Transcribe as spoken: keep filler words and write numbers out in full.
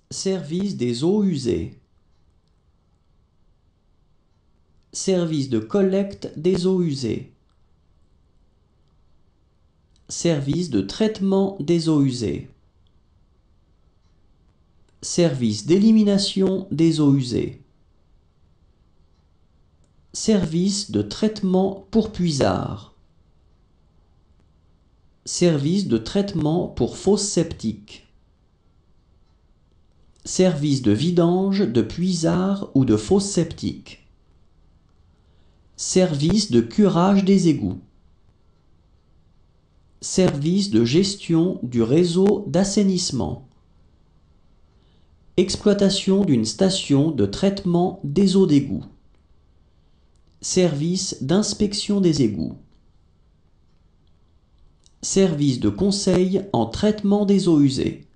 Service des eaux usées. Service de collecte des eaux usées. Service de traitement des eaux usées. Service d'élimination des eaux usées. Service de traitement pour puisard. Service de traitement pour fosse septique. Service de vidange de puisard ou de fosse septique. Service de curage des égouts. Service de gestion du réseau d'assainissement. Exploitation d'une station de traitement des eaux d'égout. Service d'inspection des égouts. Service de conseil en traitement des eaux usées.